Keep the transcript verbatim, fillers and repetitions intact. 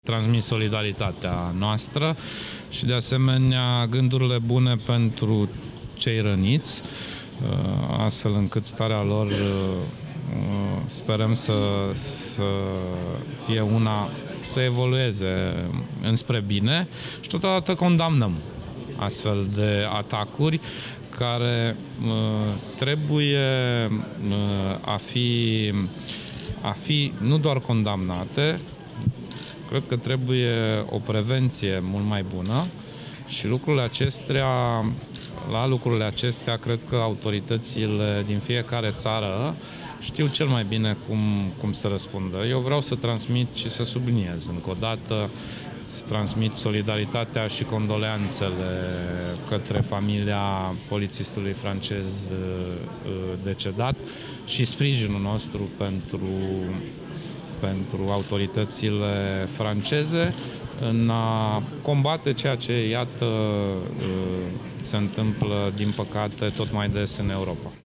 transmit solidaritatea noastră și de asemenea gândurile bune pentru cei răniți, astfel încât starea lor sperăm să, să fie una, să evolueze înspre bine și totodată condamnăm astfel de atacuri care uh, trebuie uh, a fi, a fi nu doar condamnate, cred că trebuie o prevenție mult mai bună și lucrurile acestea, la lucrurile acestea cred că autoritățile din fiecare țară știu cel mai bine cum, cum să răspundă. Eu vreau să transmit și să subliniez încă o dată, să transmit solidaritatea și condoleanțele către familia polițistului francez decedat și sprijinul nostru pentru, pentru autoritățile franceze în a combate ceea ce, iată, se întâmplă, din păcate, tot mai des în Europa.